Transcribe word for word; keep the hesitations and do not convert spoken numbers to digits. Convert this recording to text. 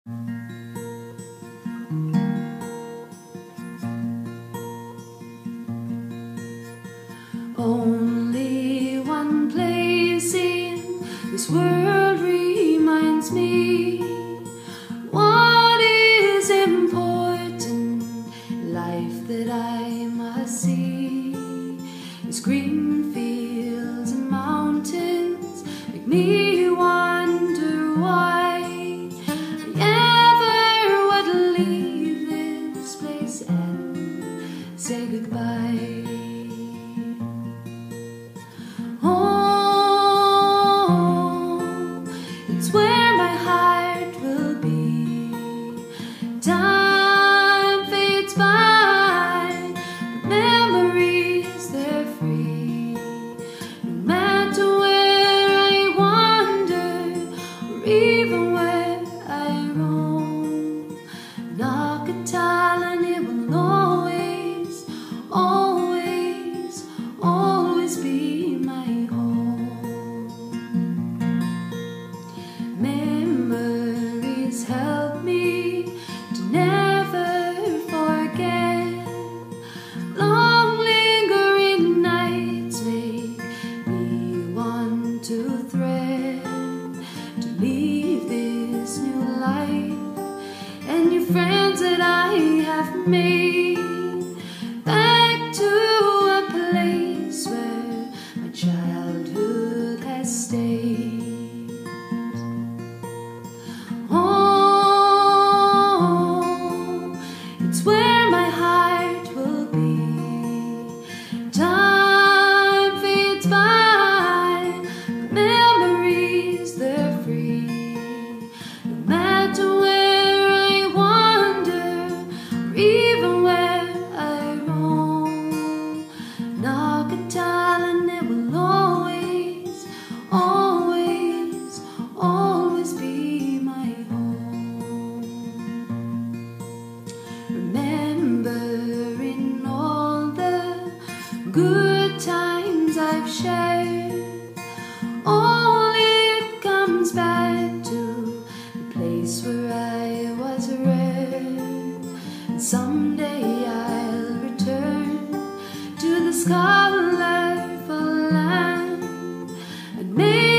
Only one place in this world reminds me what is important in life that I must see. It's green fields and mountains make me wonder why I ever would leave this place and say goodbye. Where my heart will be. Time fades by, but memories, they're free. No matter where I wander, or even where I roam, Knockatallon, it will always, always, always be my home. Memories help me to never forget. Long lingering nights make me want to thread to leave this new life and new friends that I have made, back to a place where my childhood has stayed. Where my heart will be. Time fades by, but memories, they're free. No matter where I wander, or even where I roam, Knockatallon, it will always, always, always be my home. Remembering all the good times I've shared, all it comes back to the place where I was reared. And someday I'll return to this colorful land and make